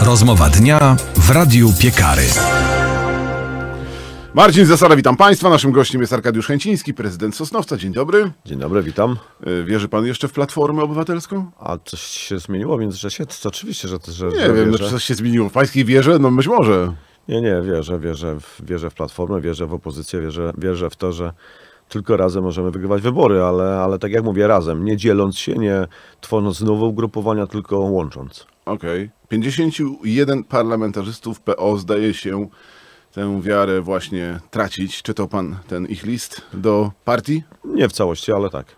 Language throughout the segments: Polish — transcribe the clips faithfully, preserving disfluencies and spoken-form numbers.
Rozmowa dnia w Radiu Piekary. Marcin Zasada, witam Państwa. Naszym gościem jest Arkadiusz Chęciński, prezydent Sosnowca. Dzień dobry. Dzień dobry, witam. Wierzy Pan jeszcze w Platformę Obywatelską? A coś się zmieniło w międzyczasie? To oczywiście, że... że nie że wiem, wierzę. czy coś się zmieniło. W Pańskiej wierze? No być może. Nie, nie, wierzę, wierzę, w, wierzę w Platformę, wierzę w opozycję, wierzę, wierzę w to, że tylko razem możemy wygrywać wybory, ale, ale tak jak mówię, razem, nie dzieląc się, nie tworząc nowe ugrupowania, tylko łącząc. Okej. Okay. pięćdziesięciu jeden parlamentarzystów P O zdaje się tę wiarę właśnie tracić. Czytał Pan ten ich list do partii? Nie w całości, ale tak.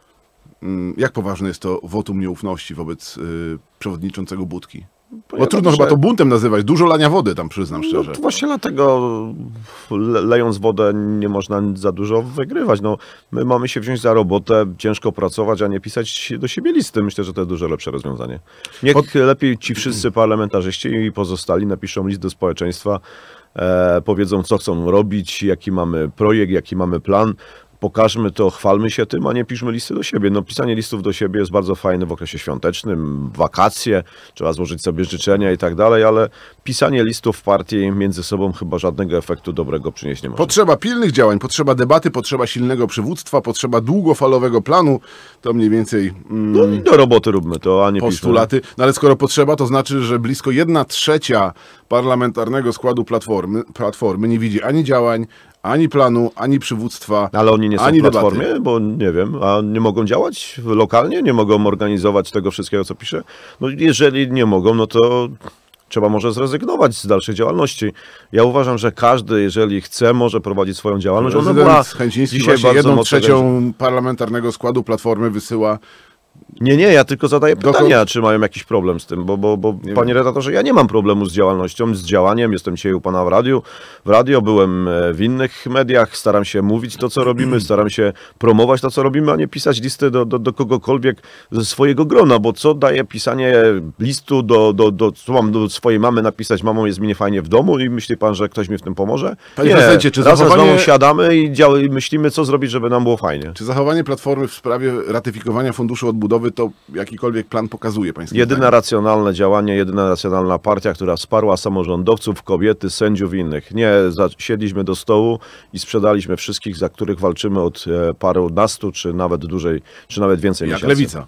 Jak poważne jest to wotum nieufności wobec y, przewodniczącego Budki? Bo Ja trudno myślę, chyba to buntem nazywać. Dużo lania wody tam, przyznam szczerze. No, właśnie dlatego le, lejąc wodę nie można za dużo wygrywać. No, my mamy się wziąć za robotę, ciężko pracować, a nie pisać do siebie listy. Myślę, że to jest dużo lepsze rozwiązanie. Niech Pod... lepiej ci wszyscy parlamentarzyści i pozostali napiszą list do społeczeństwa, e, powiedzą, co chcą robić, jaki mamy projekt, jaki mamy plan. Pokażmy to, chwalmy się tym, a nie piszmy listy do siebie. No, pisanie listów do siebie jest bardzo fajne w okresie świątecznym, wakacje, trzeba złożyć sobie życzenia i tak dalej, ale pisanie listów w partii między sobą chyba żadnego efektu dobrego przynieść nie może. Potrzeba pilnych działań, potrzeba debaty, potrzeba silnego przywództwa, potrzeba długofalowego planu. To mniej więcej mm, no i do roboty róbmy to, a nie postulaty. No ale skoro potrzeba, to znaczy, że blisko jedna trzecia parlamentarnego składu platformy, platformy nie widzi ani działań, ani planu, ani przywództwa, ale oni nie są ani w Platformie, debaty. Bo nie wiem, a nie mogą działać lokalnie, nie mogą organizować tego wszystkiego, co pisze. No jeżeli nie mogą, no to trzeba może zrezygnować z dalszej działalności. Ja uważam, że każdy, jeżeli chce, może prowadzić swoją działalność. Ona była Chęciński dzisiaj właśnie bardzo jedną trzecią parlamentarnego składu Platformy wysyła. Nie, nie, ja tylko zadaję Dokąd? pytania, czy mają jakiś problem z tym, bo, bo, bo Nie panie wiem. redaktorze, ja nie mam problemu z działalnością, z działaniem, jestem dzisiaj u pana w radiu, w radio, byłem w innych mediach, staram się mówić to, co robimy, staram się promować to, co robimy, a nie pisać listy do, do, do kogokolwiek ze swojego grona, bo co daje pisanie listu do, do, do, co mam do swojej mamy napisać, mamą jest mi niefajnie w domu i myśli pan, że ktoś mi w tym pomoże? Panie nie, prezydencie, czy razem zachowanie... z mamą siadamy i dział... myślimy, co zrobić, żeby nam było fajnie. Czy zachowanie Platformy w sprawie ratyfikowania Funduszu Odbudowy to jakikolwiek plan pokazuje pańskim Jedyne zdaniem? racjonalne działanie, jedyna racjonalna partia, która wsparła samorządowców, kobiety, sędziów i innych. Nie siedliśmy do stołu i sprzedaliśmy wszystkich, za których walczymy od parunastu, czy nawet dłużej, czy nawet więcej Jak miesięcy. Lewica.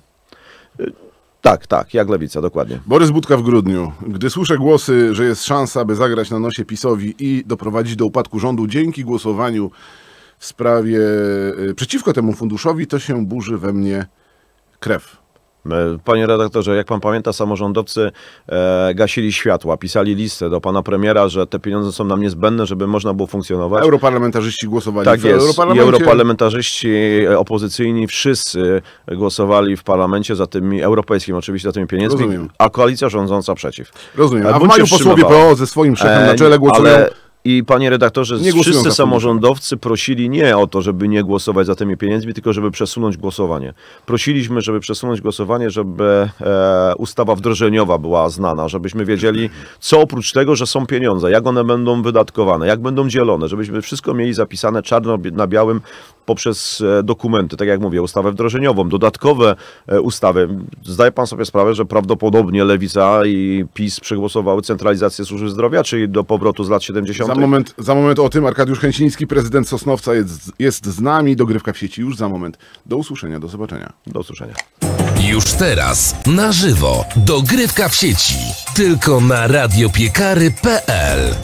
Tak, tak, jak Lewica, dokładnie. Borys Budka w grudniu. Gdy słyszę głosy, że jest szansa, by zagrać na nosie PiS-owi i doprowadzić do upadku rządu dzięki głosowaniu w sprawie y, przeciwko temu funduszowi, to się burzy we mnie krew. Panie redaktorze, jak pan pamięta, samorządowcy e, gasili światła, pisali listę do pana premiera, że te pieniądze są nam niezbędne, żeby można było funkcjonować. Europarlamentarzyści głosowali tak w jest. Europarlamencie. I europarlamentarzyści opozycyjni wszyscy głosowali w parlamencie za tymi europejskimi, oczywiście za tymi pieniędzmi, Rozumiem. a koalicja rządząca przeciw. Rozumiem. A w Bądź maju się posłowie wstrzymywała. P O ze swoim szefem E, na czele głosują... ale... I panie redaktorze, Nie głosują za wszyscy funduszem. samorządowcy prosili nie o to, żeby nie głosować za tymi pieniędzmi, tylko żeby przesunąć głosowanie. Prosiliśmy, żeby przesunąć głosowanie, żeby e, ustawa wdrożeniowa była znana, żebyśmy wiedzieli, co oprócz tego, że są pieniądze, jak one będą wydatkowane, jak będą dzielone, żebyśmy wszystko mieli zapisane czarno na białym poprzez e, dokumenty, tak jak mówię, ustawę wdrożeniową, dodatkowe e, ustawy. Zdaje pan sobie sprawę, że prawdopodobnie Lewica i PiS przegłosowały centralizację służby zdrowia, czyli do powrotu z lat siedemdziesiątych. Za moment, za moment o tym. Arkadiusz Chęciński, prezydent Sosnowca jest, jest z nami. Dogrywka w sieci już za moment. Do usłyszenia, do zobaczenia. Do usłyszenia. Już teraz, na żywo, dogrywka w sieci. Tylko na radiopiekary kropka p l.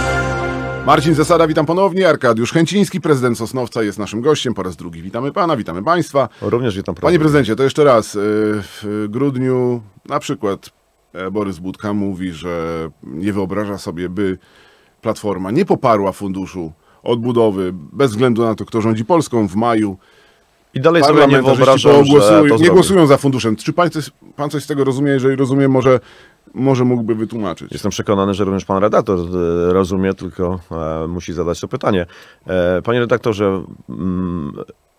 Marcin Zasada, witam ponownie. Arkadiusz Chęciński, prezydent Sosnowca jest naszym gościem. Po raz drugi witamy pana, witamy państwa. Również witam. Panie prezydencie, to jeszcze raz. W grudniu na przykład Borys Budka mówi, że nie wyobraża sobie, by Platforma nie poparła funduszu odbudowy bez względu na to, kto rządzi Polską w maju. I dalej sobie nie wyobrażam, że to nie głosują za funduszem. Czy pan coś, pan coś z tego rozumie? Jeżeli rozumie, może, może mógłby wytłumaczyć. Jestem przekonany, że również pan redaktor rozumie, tylko e, musi zadać to pytanie. E, panie redaktorze, mm,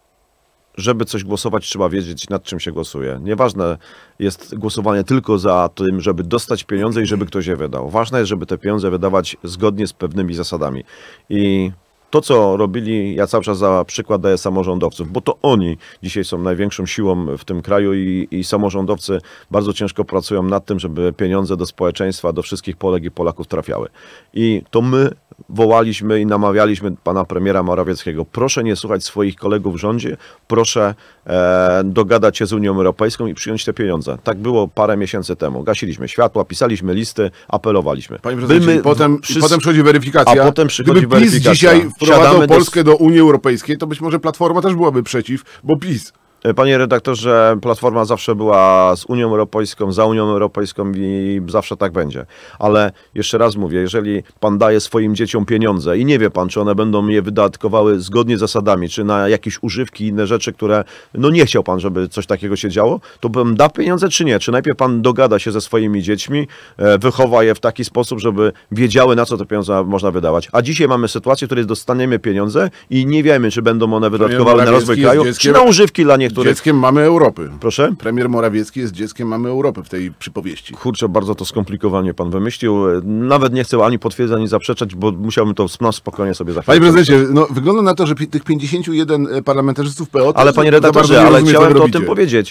żeby coś głosować, trzeba wiedzieć, nad czym się głosuje. Nieważne jest głosowanie tylko za tym, żeby dostać pieniądze i żeby ktoś je wydał. Ważne jest, żeby te pieniądze wydawać zgodnie z pewnymi zasadami. I to, co robili, ja cały czas za przykład daję samorządowców, bo to oni dzisiaj są największą siłą w tym kraju i, i samorządowcy bardzo ciężko pracują nad tym, żeby pieniądze do społeczeństwa, do wszystkich Polek i Polaków trafiały. I to my wołaliśmy i namawialiśmy pana premiera Morawieckiego, proszę nie słuchać swoich kolegów w rządzie, proszę e, dogadać się z Unią Europejską i przyjąć te pieniądze. Tak było parę miesięcy temu. Gasiliśmy światła, pisaliśmy listy, apelowaliśmy. Panie prezydencie, i potem, wszyscy... i potem przychodzi weryfikacja. A potem przychodzi Gdyby PiS weryfikacja. dzisiaj wprowadzał do... Polskę do Unii Europejskiej, to być może Platforma też byłaby przeciw, bo PiS... Panie redaktorze, Platforma zawsze była z Unią Europejską, za Unią Europejską i zawsze tak będzie. Ale jeszcze raz mówię, jeżeli pan daje swoim dzieciom pieniądze i nie wie pan, czy one będą je wydatkowały zgodnie z zasadami, czy na jakieś używki i inne rzeczy, które no nie chciał pan, żeby coś takiego się działo, to pan da pieniądze, czy nie? Czy najpierw pan dogada się ze swoimi dziećmi, wychowa je w taki sposób, żeby wiedziały, na co te pieniądze można wydawać. A dzisiaj mamy sytuację, w której dostaniemy pieniądze i nie wiemy, czy będą one wydatkowane na rozwój kraju, czy na używki dla niektórych. Dzieckiem mamy Europy. Proszę? Premier Morawiecki jest dzieckiem mamy Europy w tej przypowieści. Kurczę, bardzo to skomplikowanie pan wymyślił. Nawet nie chcę ani potwierdzać, ani zaprzeczać, bo musiałbym to no, spokojnie sobie zachwycić. Panie prezydencie, no, wygląda na to, że tych pięćdziesięciu jeden parlamentarzystów P O... Ale panie redaktorze, ale chciałem to o tym powiedzieć.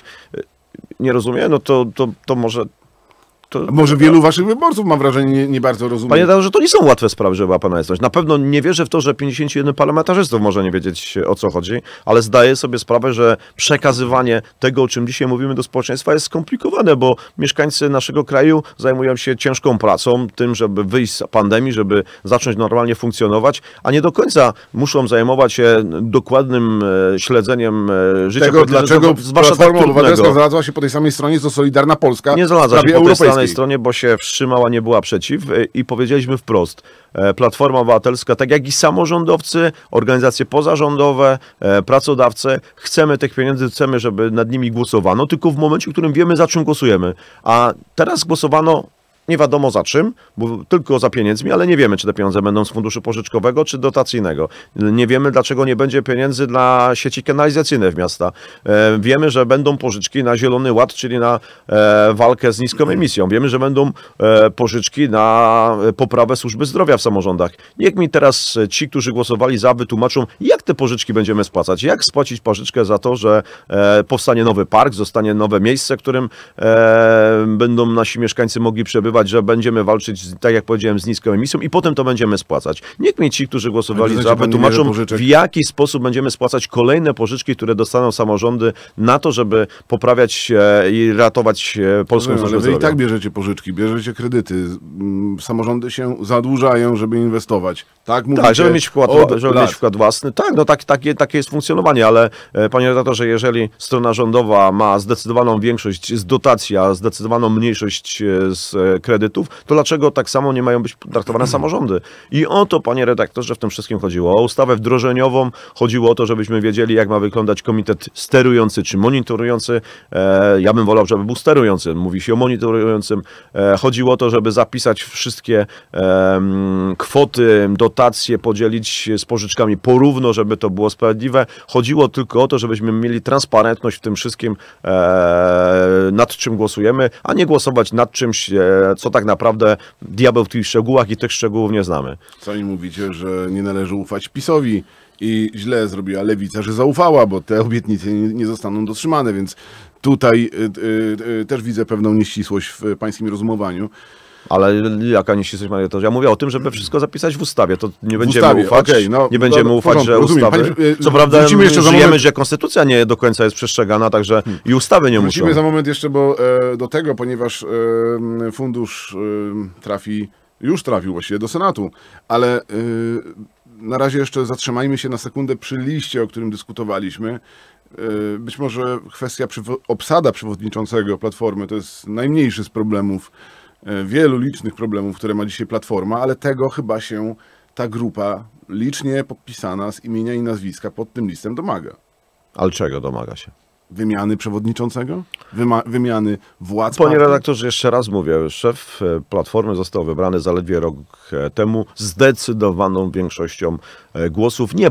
Nie rozumiem? No to, to, to może... To... Może wielu waszych wyborców, mam wrażenie, nie, nie bardzo rozumie. Panie redaktorze, to nie są łatwe sprawy, żeby była pana jasność. Na pewno nie wierzę w to, że pięćdziesięciu jeden parlamentarzystów może nie wiedzieć, o co chodzi, ale zdaję sobie sprawę, że przekazywanie tego, o czym dzisiaj mówimy do społeczeństwa, jest skomplikowane, bo mieszkańcy naszego kraju zajmują się ciężką pracą, tym, żeby wyjść z pandemii, żeby zacząć normalnie funkcjonować, a nie do końca muszą zajmować się dokładnym śledzeniem życia tego, dlaczego Platforma Obywatelska znalazła się po tej samej stronie, co Solidarna Polska. Nie znalazła się po tej samej stronie, bo się wstrzymała, nie była przeciw i powiedzieliśmy wprost, Platforma Obywatelska, tak jak i samorządowcy, organizacje pozarządowe, pracodawcy, chcemy tych pieniędzy, chcemy, żeby nad nimi głosowano, tylko w momencie, w którym wiemy, za czym głosujemy. A teraz głosowano nie wiadomo za czym, bo tylko za pieniędzmi, ale nie wiemy, czy te pieniądze będą z funduszu pożyczkowego, czy dotacyjnego. Nie wiemy, dlaczego nie będzie pieniędzy dla sieci kanalizacyjnej w miasta. E, wiemy, że będą pożyczki na Zielony Ład, czyli na e, walkę z niską emisją. Wiemy, że będą e, pożyczki na poprawę służby zdrowia w samorządach. Niech mi teraz ci, którzy głosowali za, wytłumaczą, jak te pożyczki będziemy spłacać. Jak spłacić pożyczkę za to, że e, powstanie nowy park, zostanie nowe miejsce, w którym e, będą nasi mieszkańcy mogli przebywać, że będziemy walczyć, tak jak powiedziałem, z niską emisją i potem to będziemy spłacać. Niech mi ci, którzy głosowali za, wytłumaczą, w jaki sposób będziemy spłacać kolejne pożyczki, które dostaną samorządy na to, żeby poprawiać e, i ratować e, polską no, służbę ale wy zdrowia. i tak bierzecie pożyczki, bierzecie kredyty. Samorządy się zadłużają, żeby inwestować. Tak, mówicie, tak, żeby mieć wkład, żeby lat. mieć wkład własny. Tak, no tak, takie, takie jest funkcjonowanie, ale e, panie redaktorze, jeżeli strona rządowa ma zdecydowaną większość z dotacji, a zdecydowaną mniejszość z kredytów, to dlaczego tak samo nie mają być traktowane samorządy? I o to, panie redaktorze, w tym wszystkim chodziło. O ustawę wdrożeniową chodziło o to, żebyśmy wiedzieli, jak ma wyglądać komitet sterujący czy monitorujący. E, ja bym wolał, żeby był sterujący. Mówi się o monitorującym. E, chodziło o to, żeby zapisać wszystkie e, kwoty, dotacje, podzielić z pożyczkami porówno, żeby to było sprawiedliwe. Chodziło tylko o to, żebyśmy mieli transparentność w tym wszystkim, e, nad czym głosujemy, a nie głosować nad czymś, e, co tak naprawdę diabeł w tych szczegółach i tych szczegółów nie znamy. Co im mówicie, że nie należy ufać PiS-owi i źle zrobiła Lewica, że zaufała, bo te obietnice nie, nie zostaną dotrzymane, więc tutaj y, y, y, też widzę pewną nieścisłość w pańskim rozumowaniu. Ale jaka nieścisłość, Maria, to ja mówię o tym, żeby wszystko zapisać w ustawie. To nie będziemy ustawie, ufać, okay, no, nie będziemy no, ufać, porządku, że rozumiem. ustawy... Panie, co prawda jeszcze żyjemy, za moment, że konstytucja nie do końca jest przestrzegana, także hmm. i ustawy nie wrócimy muszą. za moment jeszcze bo, e, do tego, ponieważ e, fundusz e, trafi, już trafił właściwie do Senatu, ale e, na razie jeszcze zatrzymajmy się na sekundę przy liście, o którym dyskutowaliśmy. E, być może kwestia przywo- obsada przewodniczącego Platformy to jest najmniejszy z problemów, wielu licznych problemów, które ma dzisiaj Platforma, ale tego chyba się ta grupa licznie podpisana z imienia i nazwiska pod tym listem domaga. Ale czego domaga się? Wymiany przewodniczącego? Wyma- wymiany władz Panie partii? redaktorze, jeszcze raz mówię, szef Platformy został wybrany zaledwie rok temu zdecydowaną większością głosów nie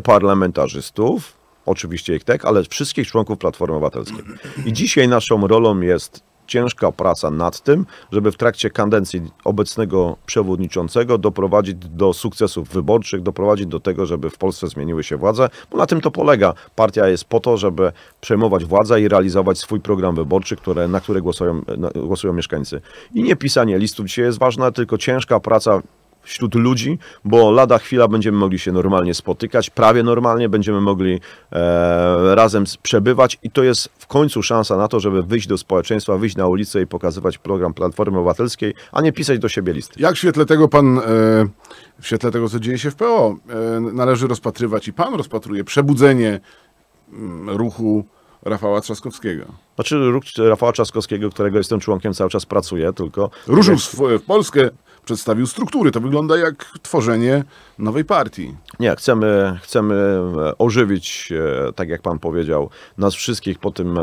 parlamentarzystów, oczywiście ich tak, ale wszystkich członków Platformy Obywatelskiej. I dzisiaj naszą rolą jest ciężka praca nad tym, żeby w trakcie kadencji obecnego przewodniczącego doprowadzić do sukcesów wyborczych, doprowadzić do tego, żeby w Polsce zmieniły się władze, bo na tym to polega. Partia jest po to, żeby przejmować władzę i realizować swój program wyborczy, które, na który głosują, na, głosują mieszkańcy. I nie pisanie listów dzisiaj jest ważne, tylko ciężka praca wśród ludzi, bo lada chwila będziemy mogli się normalnie spotykać, prawie normalnie będziemy mogli e, razem przebywać i to jest w końcu szansa na to, żeby wyjść do społeczeństwa, wyjść na ulicę i pokazywać program Platformy Obywatelskiej, a nie pisać do siebie listy. Jak w świetle tego pan, e, w świetle tego, co dzieje się w P O, e, należy rozpatrywać i pan rozpatruje przebudzenie m, ruchu Rafała Trzaskowskiego? Znaczy ruch Rafała Trzaskowskiego, którego jestem członkiem, cały czas pracuje, tylko... Ruszył w, w Polskę, przedstawił struktury. To wygląda jak tworzenie nowej partii. Nie, chcemy, chcemy ożywić, tak jak pan powiedział, nas wszystkich po tym,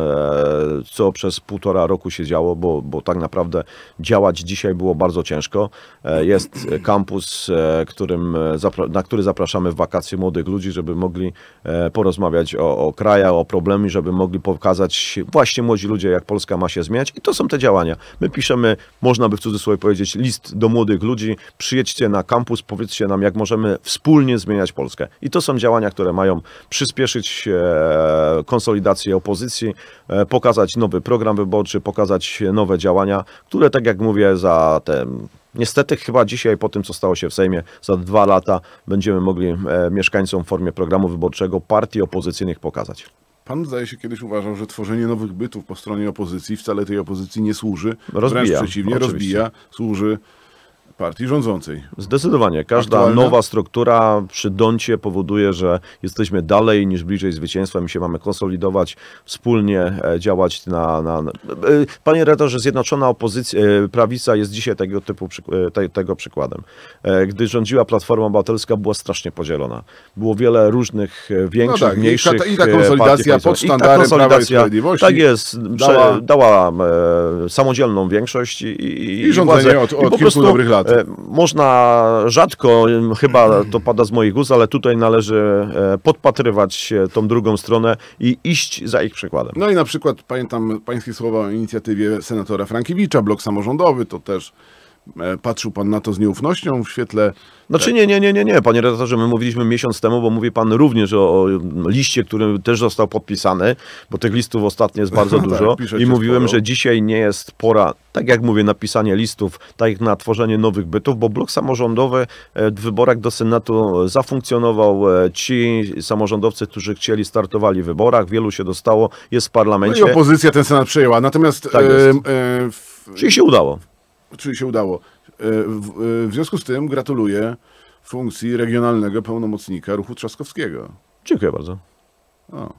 co przez półtora roku się działo, bo, bo tak naprawdę działać dzisiaj było bardzo ciężko. Jest kampus, którym, na który zapraszamy w wakacje młodych ludzi, żeby mogli porozmawiać o, o krajach, o problemie, żeby mogli pokazać właśnie młodzi ludzie, jak Polska ma się zmieniać. I to są te działania. My piszemy, można by w cudzysłowie powiedzieć, list do młodych ludzi, przyjedźcie na kampus, powiedzcie nam, jak możemy wspólnie zmieniać Polskę. I to są działania, które mają przyspieszyć e, konsolidację opozycji, e, pokazać nowy program wyborczy, pokazać nowe działania, które, tak jak mówię, za te... Niestety chyba dzisiaj, po tym co stało się w Sejmie, za dwa lata będziemy mogli e, mieszkańcom w formie programu wyborczego partii opozycyjnych pokazać. Pan, zdaje się, kiedyś uważał, że tworzenie nowych bytów po stronie opozycji wcale tej opozycji nie służy. Rozbija, wręcz przeciwnie, oczywiście. rozbija, służy partii rządzącej. Zdecydowanie. Każda Aktualna? nowa struktura przy Doncie powoduje, że jesteśmy dalej niż bliżej zwycięstwa. My się mamy konsolidować, wspólnie działać na... na, na... Panie redaktorze, Zjednoczona Opozycja, Prawica jest dzisiaj tego typu te, tego przykładem. Gdy rządziła Platforma Obywatelska, była strasznie podzielona. Było wiele różnych większych, no tak, mniejszych i ta, i ta konsolidacja pod sztandarem Prawa i Sprawiedliwości. Tak jest. Dała, dała e, samodzielną większość i, i, i rządzenie od, od I po kilku prostu, dobrych lat. Można rzadko, chyba to pada z moich ust, ale tutaj należy podpatrywać tą drugą stronę i iść za ich przykładem. No i na przykład pamiętam pańskie słowa o inicjatywie senatora Frankiewicza, blok samorządowy, to też patrzył pan na to z nieufnością w świetle... Znaczy nie, nie, nie, nie, nie, panie redaktorze, my mówiliśmy miesiąc temu, bo mówi pan również o, o liście, który też został podpisany, bo tych listów ostatnio jest bardzo tak, dużo i mówiłem, sporo. że dzisiaj nie jest pora, tak jak mówię, na pisanie listów, tak jak na tworzenie nowych bytów, bo blok samorządowy w wyborach do Senatu zafunkcjonował. Ci samorządowcy, którzy chcieli, startowali w wyborach, wielu się dostało, jest w parlamencie. No i opozycja ten Senat przejęła, natomiast... Tak jest. e, e, w... Czyli się udało. Czyli się udało. W, w związku z tym gratuluję funkcji regionalnego pełnomocnika ruchu Trzaskowskiego. Dziękuję bardzo. O.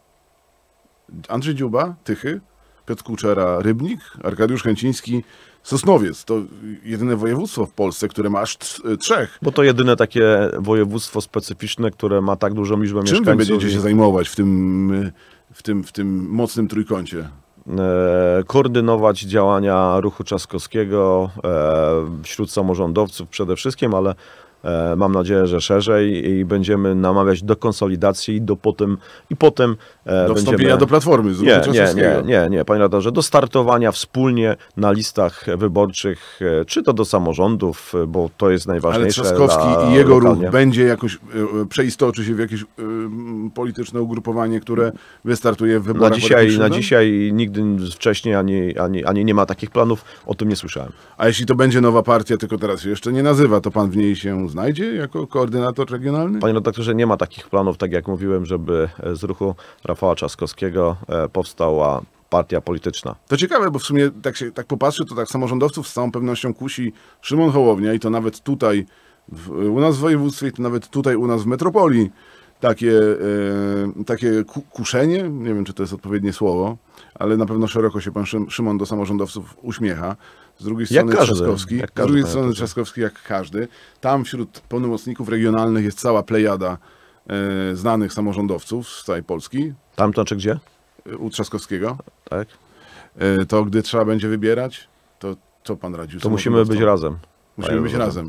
Andrzej Dziuba, Tychy, Piotr Kuczera, Rybnik, Arkadiusz Chęciński, Sosnowiec. To jedyne województwo w Polsce, które ma aż trzech. Bo to jedyne takie województwo specyficzne, które ma tak dużą liczbę Czym mieszkańców. wy będziecie się zajmować w tym, w tym, w tym mocnym trójkącie? Koordynować działania ruchu Trzaskowskiego wśród samorządowców przede wszystkim, ale mam nadzieję, że szerzej i będziemy namawiać do konsolidacji i do potem i potem do wstąpienia będziemy... do Platformy z ruchu nie, nie, Trzaskowskiego. nie, nie, nie, panie redaktorze, do startowania wspólnie na listach wyborczych, czy to do samorządów, bo to jest najważniejsze. Ale Trzaskowski dla, i jego lokalnie. ruch będzie jakoś, przeistoczy się w jakieś y, polityczne ugrupowanie, które wystartuje w wyborach Na dzisiaj, na no? dzisiaj nigdy wcześniej ani, ani, ani nie ma takich planów, o tym nie słyszałem. A jeśli to będzie nowa partia, tylko teraz się jeszcze nie nazywa, to pan w niej się znajdzie jako koordynator regionalny? Panie redaktorze, nie ma takich planów, tak jak mówiłem, żeby z ruchu Rafała Trzaskowskiego powstała partia polityczna. To ciekawe, bo w sumie tak się tak popatrzy, to tak samorządowców z całą pewnością kusi Szymon Hołownia i to nawet tutaj w, u nas w województwie, i to nawet tutaj u nas w metropolii takie, e, takie ku, kuszenie, nie wiem, czy to jest odpowiednie słowo, ale na pewno szeroko się pan Szym, Szymon do samorządowców uśmiecha. Z drugiej strony jak każdy, Trzaskowski, jak z każdy, drugiej strony Trzaskowski jak każdy. Tam wśród pełnomocników regionalnych jest cała plejada e, znanych samorządowców z całej Polski. Tam to czy gdzie? E, u Trzaskowskiego. Tak. E, to gdy trzeba będzie wybierać, to co pan radził? To musimy być razem. Musimy być razem. Tak.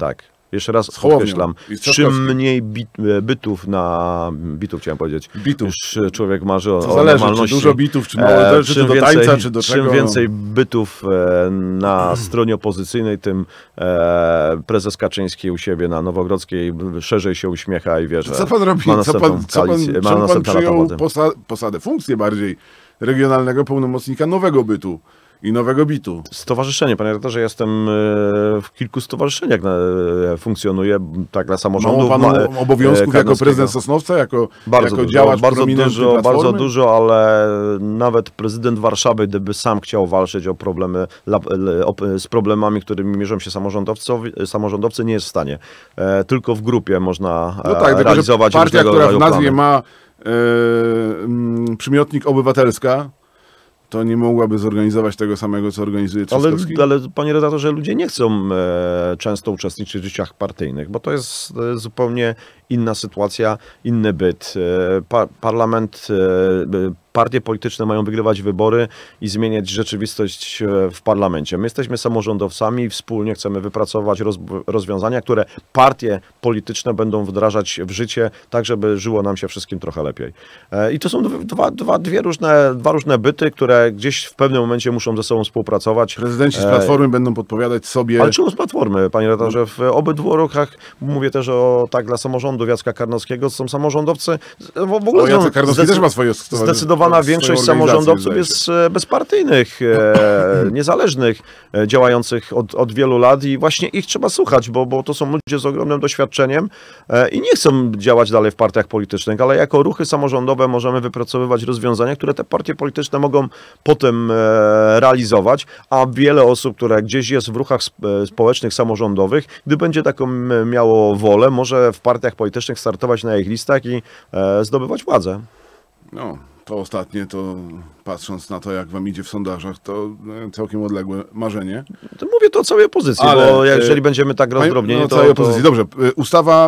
Jeszcze raz Z Hołownią podkreślam, i z czym Trzaskowskim. mniej bit, bytów na... bitów chciałem powiedzieć. Bitów. Już człowiek marzy o, To o zależy, czy normalności. dużo bitów, czy mało, E, zależy, czy czym do więcej, tańca, czy do czego. Czym więcej bytów e, na stronie opozycyjnej, tym e, prezes Kaczyński u siebie na Nowogrodzkiej szerzej się uśmiecha i wie, że Co pan robi? ma Co następną pan, co pan, koalicję, ma czemu pan następne lata przyjął władzy. posa posadę, funkcję bardziej regionalnego pełnomocnika nowego bytu i nowego bitu? Stowarzyszenie, panie redaktorze, jestem e, w kilku stowarzyszeniach e, funkcjonuję, tak dla samorządu. Mało panu obowiązków jako prezydent Sosnowca, jako, Bardzo jako dużo, działacz bardzo prominentny dużo, Platformy? bardzo dużo, ale nawet prezydent Warszawy, gdyby sam chciał walczyć o problemy, la- le- o- z problemami, którymi mierzą się samorządowcy, samorządowcy nie jest w stanie. E, tylko w grupie można No e, tak, tylko że realizować partia, różnego która w rodzaju nazwie plany. ma e, mm, przymiotnik obywatelska, to nie mogłaby zorganizować tego samego, co organizuje Ale, Trzaskowski? ale panie redaktorze, ludzie nie chcą e, często uczestniczyć w życiach partyjnych, bo to jest e, zupełnie inna sytuacja, inny byt. E, pa, parlament, e, partie polityczne mają wygrywać wybory i zmieniać rzeczywistość e, w parlamencie. My jesteśmy samorządowcami i wspólnie chcemy wypracować roz, rozwiązania, które partie polityczne będą wdrażać w życie, tak żeby żyło nam się wszystkim trochę lepiej. E, I to są dwa, dwa, dwie różne, dwa różne byty, które gdzieś w pewnym momencie muszą ze sobą współpracować. Prezydenci z Platformy będą podpowiadać sobie... Ale czemu z Platformy, panie redaktorze? W obydwu ruchach, mówię też o tak dla samorządu Jacka Karnowskiego, są samorządowcy. W ogóle O, są Jacek Karnowski zdecy- też ma swoje stowarzyszenie, Zdecydowana swoją większość organizację, samorządowców zdaje jest e, bezpartyjnych, e, niezależnych, e, działających od, od wielu lat i właśnie ich trzeba słuchać, bo, bo to są ludzie z ogromnym doświadczeniem e, i nie chcą działać dalej w partiach politycznych, ale jako ruchy samorządowe możemy wypracowywać rozwiązania, które te partie polityczne mogą potem e, realizować, a wiele osób, które gdzieś jest w ruchach sp- społecznych, samorządowych, gdy będzie taką m- miało wolę, może w partiach politycznych startować na ich listach i e, zdobywać władzę. No, to ostatnie, to patrząc na to, jak wam idzie w sondażach, to e, całkiem odległe marzenie. To mówię to o całej opozycji, Ale, bo e, jeżeli będziemy tak rozdrobnieni, no, to... całej to... opozycji. Dobrze, e, ustawa,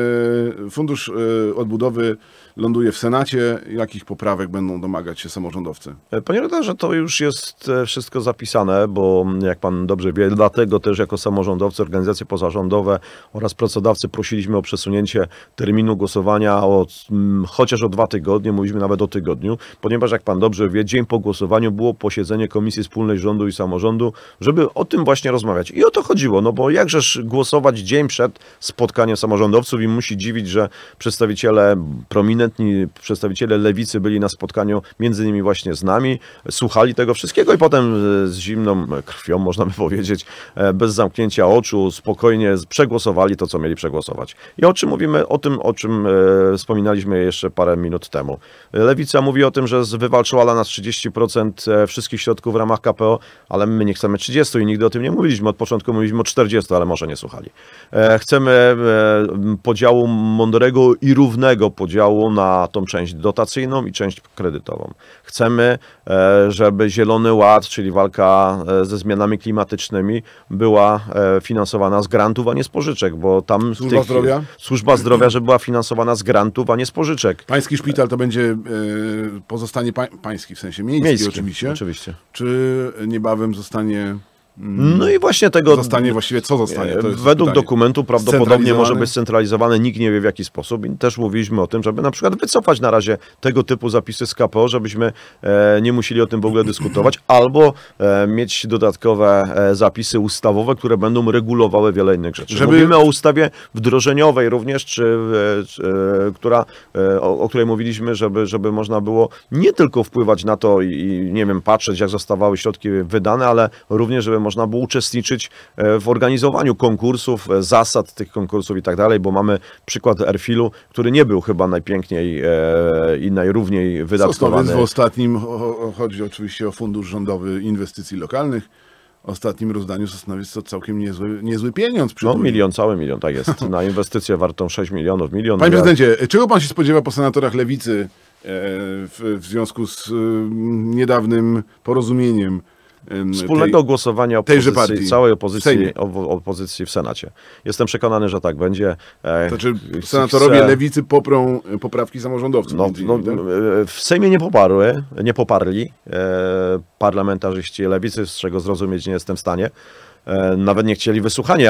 e, Fundusz e, Odbudowy ląduje w Senacie. Jakich poprawek będą domagać się samorządowcy? Panie redaktorze, to już jest e, wszystko zapisane, bo jak pan dobrze wie, dlatego też jako samorządowcy, organizacje pozarządowe oraz pracodawcy prosiliśmy o przesunięcie terminu głosowania o, mm, chociaż o dwa tygodnie, mówiliśmy nawet o tygodniu, ponieważ jak pan dobrze wie, dzień po głosowaniu było posiedzenie Komisji Wspólnej Rządu i Samorządu, żeby o tym właśnie rozmawiać. I o to chodziło, no bo jakżeż głosować dzień przed spotkaniem samorządowców i musi dziwić, że przedstawiciele prominentni, przedstawiciele lewicy byli na spotkaniu między innymi właśnie z nami, słuchali tego wszystkiego i potem z zimną krwią, można by powiedzieć, bez zamknięcia oczu, spokojnie przegłosowali to, co mieli przegłosować. I o czym mówimy? O tym, o czym e, wspominaliśmy jeszcze parę minut temu. Lewica mówi o tym, że wywalczyła dla nas trzydzieści procent wszystkich środków w ramach K P O, ale my nie chcemy trzydziestu i nigdy o tym nie mówiliśmy. Od początku mówiliśmy o czterdziestu, ale może nie słuchali. E, chcemy e, podziału mądrego i równego podziału na tą część dotacyjną i część kredytową. Chcemy, e, żeby Zielony Ład, czyli walka e, ze zmianami klimatycznymi, była e, finansowana z grantów, a nie z pożyczek, bo tam... Służba tych, zdrowia? Służba zdrowia, żeby była finansowana z grantów, a nie z pożyczek. Pański szpital to będzie e, pozostanie pa, pański, w sensie miejski, Miejski, oczywiście. oczywiście. Czy niebawem zostanie... Mm, No i właśnie tego... Zostanie właściwie, co zostanie? To jest Według pytanie. dokumentu prawdopodobnie może Scentralizowany? być scentralizowane, nikt nie wie w jaki sposób. I też mówiliśmy o tym, żeby na przykład wycofać na razie tego typu zapisy z K P O, żebyśmy e, nie musieli o tym w ogóle dyskutować, albo e, mieć dodatkowe e, zapisy ustawowe, które będą regulowały wiele innych rzeczy. Żeby- Mówimy o ustawie wdrożeniowej również, czy, e, czy, e, która, e, o, o której mówiliśmy, żeby, żeby można było nie tylko wpływać na to i, i nie wiem, patrzeć jak zostawały środki wydane, ale również, żeby można było uczestniczyć w organizowaniu konkursów, zasad tych konkursów i tak dalej, bo mamy przykład Erfilu, który nie był chyba najpiękniej e, i najrówniej wydatkowany. Sosnowiec w ostatnim, o, o, chodzi oczywiście o Fundusz Rządowy Inwestycji Lokalnych, w ostatnim rozdaniu Sosnowiec to całkiem niezły, niezły pieniądz. No przypomnę. milion, cały milion, tak jest. Na inwestycję wartą sześć milionów, milion. Panie ja- prezydencie, czego pan się spodziewa po senatorach Lewicy e, w, w związku z e, niedawnym porozumieniem em, Wspólnego tej, głosowania tejże opozycji, partii całej w opozycji, Sejmie? o- opozycji w Senacie. Jestem przekonany, że tak będzie. E, Znaczy chcę- senatorowie Lewicy poprą e, poprawki samorządowców. No, między no, innymi, tak? w Sejmie nie poparły, nie poparli e, parlamentarzyści Lewicy, z czego zrozumieć nie jestem w stanie. E, nawet nie chcieli wysłuchania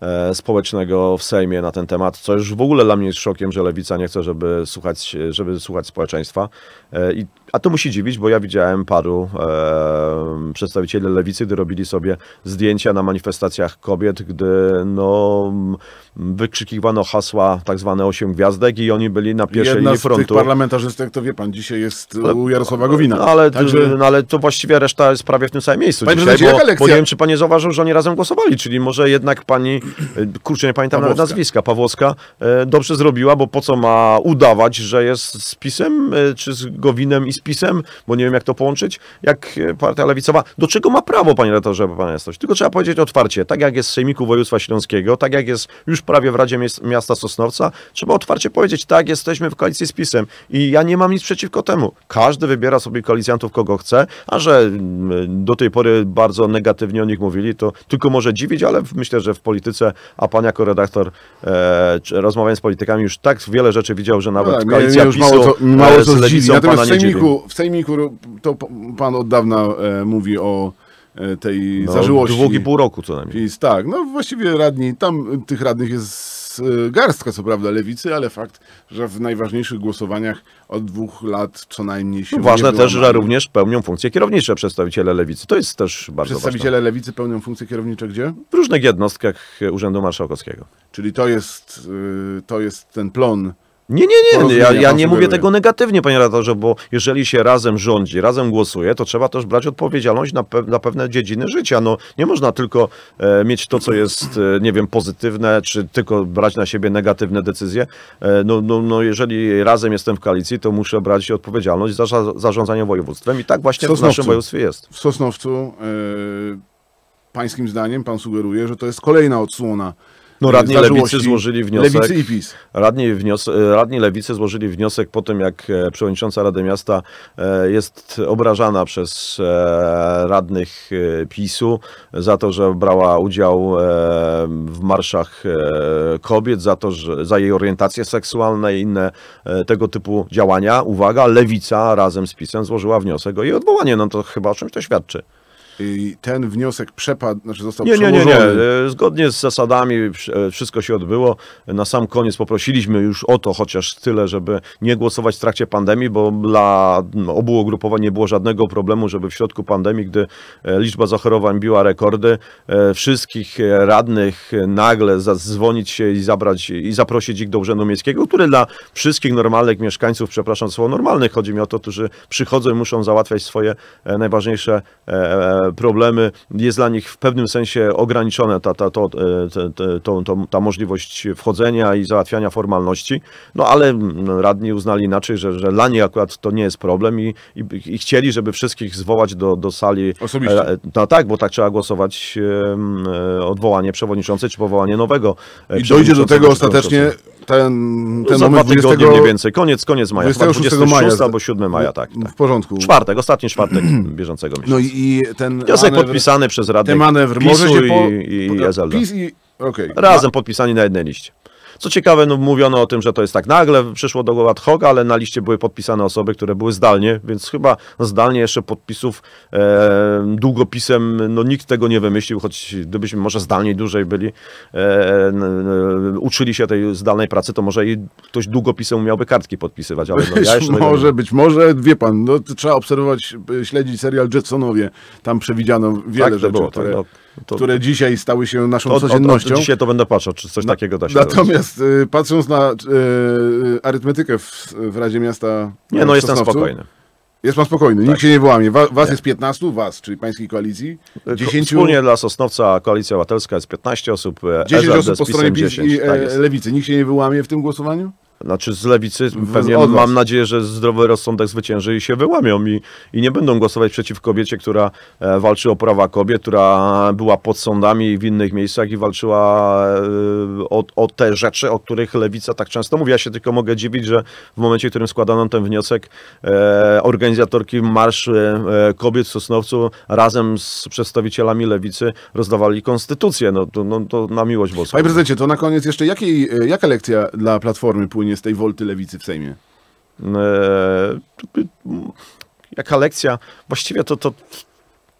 e, społecznego w Sejmie na ten temat, co już w ogóle dla mnie jest szokiem, że Lewica nie chce, żeby słuchać, żeby słuchać społeczeństwa. E, i, a to musi dziwić, bo ja widziałem paru e, przedstawicieli Lewicy, gdy robili sobie zdjęcia na manifestacjach kobiet, gdy no, wykrzykiwano hasła tak zwane osiem gwiazdek i oni byli na pierwszej Jedna linii z frontu. tych parlamentarzystek, to wie pan, dzisiaj jest u Jarosława Gowina. No, ale, Także... no, ale to właściwie reszta jest prawie w tym samym miejscu Panie dzisiaj, prezydencie, bo, jaka lekcja? bo nie wiem, czy pan nie zauważył, że oni razem głosowali, czyli może jednak pani, kurczę, nie pamiętam nawet Pawłowska. nazwiska, Pawłowska, e, dobrze zrobiła, bo po co ma udawać, że jest z PiS-em, e, czy z Gowinem i z PiS-em, bo nie wiem, jak to połączyć, jak partia lewicowa. Do czego ma prawo, panie redaktorze, pan jest coś? Tylko trzeba powiedzieć otwarcie, tak jak jest w Sejmiku Województwa Śląskiego, tak jak jest już prawie w Radzie Miasta Sosnowca, trzeba otwarcie powiedzieć, tak, jesteśmy w koalicji z PiS-em i ja nie mam nic przeciwko temu. Każdy wybiera sobie koalicjantów, kogo chce, a że do tej pory bardzo negatywnie o nich mówili, to tylko może dziwić, ale myślę, że w polityce, a pan jako redaktor e, rozmawiając z politykami już tak wiele rzeczy widział, że nawet No tak, koalicja mnie już PiS-u mało co, mało z co lewicą zdziwi. pana Natomiast w nie dziwi. Sejmiku, w Sejmiku to pan od dawna e, mówi o e, tej No, zażyłości. dwóch i pół roku co najmniej. PiS, tak, no właściwie radni, tam tych radnych jest e, garstka co prawda lewicy, ale fakt, że w najważniejszych głosowaniach od dwóch lat co najmniej się... No, ważne nie też, że wyłamali. również pełnią funkcje kierownicze przedstawiciele lewicy. To jest też bardzo Przedstawiciele lewicy pełnią funkcje kierownicze gdzie? ważne. W różnych jednostkach Urzędu Marszałkowskiego. Czyli to jest, y, to jest ten plon. Nie, nie, nie, Porozumienia ja, ja pan nie mówię sugeruje. tego negatywnie, panie redaktorze, bo jeżeli się razem rządzi, razem głosuje, to trzeba też brać odpowiedzialność na, pe na pewne dziedziny życia. No, nie można tylko e, mieć to, co jest, e, nie wiem, pozytywne, czy tylko brać na siebie negatywne decyzje. E, no, no, no, jeżeli razem jestem w koalicji, to muszę brać odpowiedzialność za za zarządzanie województwem i tak właśnie w Sosnowcu. naszym województwie jest. W Sosnowcu, y, pańskim zdaniem, pan sugeruje, że to jest kolejna odsłona. No, y, radni zażyłości lewicy złożyli wniosek. Lewicy i PiS. Radni, wnios radni lewicy złożyli wniosek po tym, jak e, przewodnicząca Rady Miasta e, jest obrażana przez e, radnych e, PiS-u za to, że brała udział e, w marszach e, kobiet, za to, że za jej orientację seksualną i inne e, tego typu działania. Uwaga, lewica razem z PiS-em złożyła wniosek o jej odwołanie. No to chyba o czymś to świadczy. I ten wniosek przepadł, znaczy został Nie, nie, nie, przełożony. nie. Zgodnie z zasadami wszystko się odbyło. Na sam koniec poprosiliśmy już o to, chociaż tyle, żeby nie głosować w trakcie pandemii, bo dla obu ugrupowań nie było żadnego problemu, żeby w środku pandemii, gdy liczba zachorowań biła rekordy, wszystkich radnych nagle zadzwonić się i zabrać i zaprosić ich do Urzędu Miejskiego, który dla wszystkich normalnych mieszkańców, przepraszam, słowo normalnych, chodzi mi o to, którzy przychodzą i muszą załatwiać swoje najważniejsze problemy, jest dla nich w pewnym sensie ograniczone ta, ta, to, to, to, to, ta możliwość wchodzenia i załatwiania formalności, no ale radni uznali inaczej, że, że dla nich akurat to nie jest problem i, i, i chcieli, żeby wszystkich zwołać do, do sali. Osobiście. No tak, bo tak trzeba głosować e, odwołanie przewodniczącej czy powołanie nowego. I dojdzie do tego ostatecznie ten, ten za moment dwa tygodnie dwudziestego mniej więcej, koniec, koniec maja, dwudziestego szóstego maja albo siódmego maja, tak, tak. W porządku. Czwartek, ostatni czwartek bieżącego miesiąca. No i, i ten Wniosek manewr, podpisany przez Radę ten manewr PiS-u może się po... i, i S L D. PiS i... okej. Razem podpisani na jednej liście. Co ciekawe, no, mówiono o tym, że to jest tak nagle, przyszło do ad hoc, ale na liście były podpisane osoby, które były zdalnie, więc chyba zdalnie jeszcze podpisów e, długopisem, no nikt tego nie wymyślił, choć gdybyśmy może zdalnie dłużej byli, e, e, uczyli się tej zdalnej pracy, to może i ktoś długopisem umiałby kartki podpisywać, ale no, ja Być jeszcze może, być może, wie pan, no, to trzeba obserwować, śledzić serial Jetsonowie. Tam przewidziano wiele tak, to rzeczy, było, które, tak, no, to, które dzisiaj stały się naszą od, od, codziennością. od dzisiaj to będę patrzył, czy coś takiego da się zrobić. Natomiast y, patrząc na y, arytmetykę w, w Radzie Miasta Nie, no w jestem Sosnowcu, spokojny. jest pan spokojny, Tak. nikt się nie wyłamie. Was, was jest piętnastu, was, czyli pańskiej koalicji. dziesięciu, Wspólnie dla Sosnowca Koalicja Obywatelska jest piętnaście osób, dziesięć S L D osób z po stronie PiS-em PiS dziesięć. i Tak e, jest. Lewicy. Nikt się nie wyłamie w tym głosowaniu? Znaczy z lewicy W- pewnie od was. mam nadzieję, że zdrowy rozsądek zwycięży i się wyłamią i, i nie będą głosować przeciw kobiecie, która e, walczy o prawa kobiet, która była pod sądami w innych miejscach i walczyła e, o, o te rzeczy, o których lewica tak często mówi. Ja się tylko mogę dziwić, że w momencie, w którym składano ten wniosek, e, organizatorki marszu e, kobiet w Sosnowcu razem z przedstawicielami lewicy rozdawali konstytucję. No to, no, to na miłość boską. Panie prezydencie, to na koniec jeszcze jakiej, e, jaka lekcja dla Platformy płynie z tej wolty lewicy w Sejmie? E, jaka lekcja? Właściwie to, to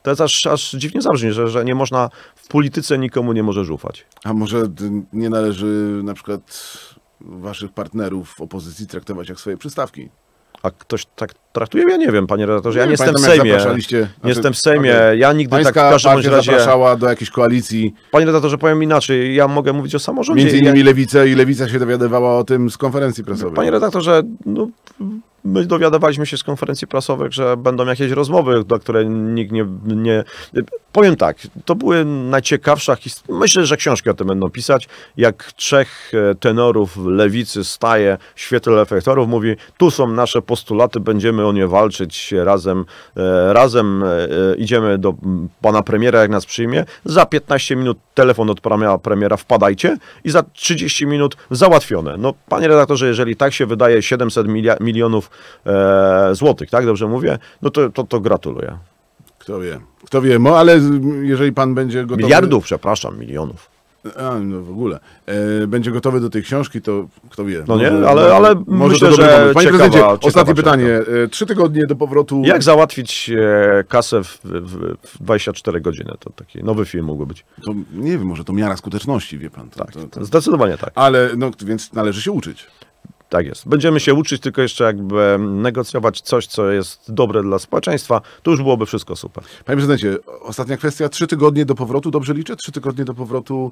To jest aż, aż dziwnie zabrzmi, że, że nie można, w polityce nikomu nie możesz ufać. A może nie należy na przykład waszych partnerów w opozycji traktować jak swoje przystawki? A ktoś tak traktuje? Ja nie wiem, panie redaktorze, ja nie, nie jestem w Sejmie. Sejmie. Znaczy, nie jestem w Sejmie, okay. Ja nigdy Pańska tak w każdym bądź razie... zapraszała do jakiejś koalicji. Panie redaktorze, powiem inaczej, ja mogę mówić o samorządzie. Między innymi ja... Lewicę i Lewica się dowiadywała o tym z konferencji prasowej. Panie redaktorze, no... My dowiadywaliśmy się z konferencji prasowych, że będą jakieś rozmowy, do które nikt nie, nie... Powiem tak, to były najciekawsze historie. Myślę, że książki o tym będą pisać. Jak trzech tenorów lewicy staje w świetle reflektorów, mówi, tu są nasze postulaty, będziemy o nie walczyć razem. Razem idziemy do pana premiera, jak nas przyjmie. Za piętnaście minut telefon od pana premiera, wpadajcie i za trzydzieści minut załatwione. No, panie redaktorze, jeżeli tak się wydaje siedemset milionów e, złotych, tak? Dobrze mówię? No to, to, to gratuluję. Kto wie, kto wie, no ale jeżeli pan będzie gotowy... Miliardów, przepraszam, milionów. A, no w ogóle. E, będzie gotowy do tej książki, to kto wie. No może, nie, ale, ale może myślę, to dobry że pomysł. Panie ciekawa, prezydencie, ciekawa ostatnie książka. pytanie. E, trzy tygodnie do powrotu... Jak załatwić e, kasę w, w, w dwadzieścia cztery godziny? To taki nowy film mógłby być. To nie wiem, może to miara skuteczności, wie pan. To, Tak, to, to... zdecydowanie tak. Ale, no więc należy się uczyć. Tak jest. Będziemy się uczyć, tylko jeszcze jakby negocjować coś, co jest dobre dla społeczeństwa, to już byłoby wszystko super. Panie prezydencie, ostatnia kwestia. Trzy tygodnie do powrotu, dobrze liczę? Trzy tygodnie do powrotu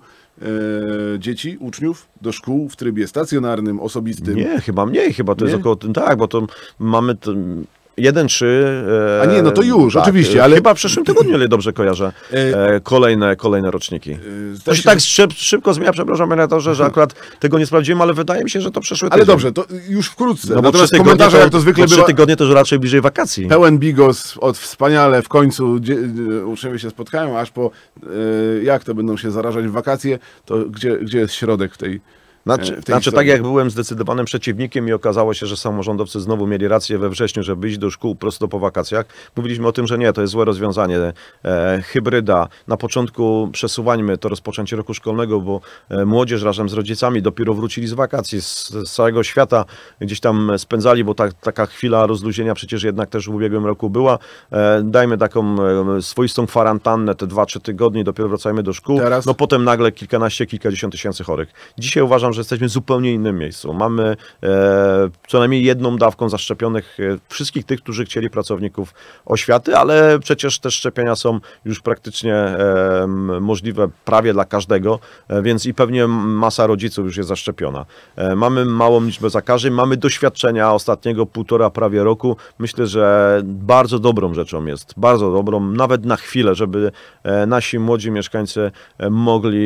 e, dzieci, uczniów do szkół w trybie stacjonarnym, osobistym. Nie, chyba mniej, chyba to Nie? jest około tym, tak, bo to mamy... To, jeden, trzy... A nie, no to już, tak, oczywiście, ale... Chyba w przyszłym tygodniu, ale dobrze kojarzę, e, kolejne, kolejne roczniki. To się się... tak szyb, szybko zmienia, przepraszam, panie redaktorze, że akurat tego nie sprawdziłem, ale wydaje mi się, że to przyszły tydzień. Ale dobrze, to już wkrótce. No bo Natomiast trzy tygodnie komentarze, to, jak to zwykle trzy bywa... tygodnie to już raczej bliżej wakacji. Pełen bigos, od wspaniale, w końcu dzie... uczniowie się spotkają, aż po e, jak to będą się zarażać w wakacje, to gdzie, gdzie jest środek w tej... Znaczy, znaczy tak jak byłem zdecydowanym przeciwnikiem i okazało się, że samorządowcy znowu mieli rację we wrześniu, żeby iść do szkół prosto po wakacjach. Mówiliśmy o tym, że nie, to jest złe rozwiązanie. E, hybryda. Na początku przesuwańmy to rozpoczęcie roku szkolnego, bo e, młodzież razem z rodzicami dopiero wrócili z wakacji, z, z całego świata gdzieś tam spędzali, bo ta, taka chwila rozluźnienia przecież jednak też w ubiegłym roku była. E, dajmy taką e, swoistą kwarantannę, te dwa, trzy tygodnie, dopiero wracajmy do szkół. Teraz? No potem nagle kilkanaście, kilkadziesiąt tysięcy chorych. Dzisiaj uważam, że jesteśmy w zupełnie innym miejscu. Mamy e, co najmniej jedną dawką zaszczepionych e, wszystkich tych, którzy chcieli pracowników oświaty, ale przecież te szczepienia są już praktycznie e, możliwe prawie dla każdego, e, więc i pewnie masa rodziców już jest zaszczepiona. E, mamy małą liczbę zakażeń, mamy doświadczenia ostatniego półtora prawie roku. Myślę, że bardzo dobrą rzeczą jest, bardzo dobrą, nawet na chwilę, żeby e, nasi młodzi mieszkańcy e, mogli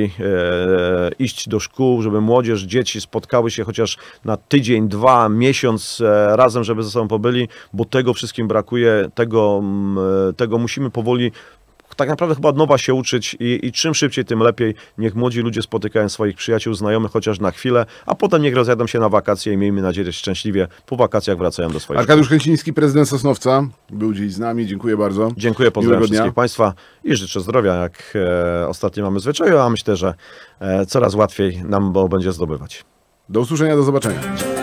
e, iść do szkół, żeby młodzież, dzieci spotkały się chociaż na tydzień, dwa, miesiąc e, razem, żeby ze sobą pobyli, bo tego wszystkim brakuje, tego, e, tego musimy powoli tak naprawdę chyba od nowa się uczyć i, i czym szybciej, tym lepiej. Niech młodzi ludzie spotykają swoich przyjaciół, znajomych chociaż na chwilę, a potem niech rozjadą się na wakacje i miejmy nadzieję, że szczęśliwie po wakacjach wracają do swoich. Arkadiusz Kęciński, prezydent Sosnowca, był dziś z nami. Dziękuję bardzo. Dziękuję, pozdrawiam wszystkich Państwa i życzę zdrowia, jak e, ostatnio mamy zwyczaju, a myślę, że e, coraz łatwiej nam bo będzie zdobywać. Do usłyszenia, do zobaczenia.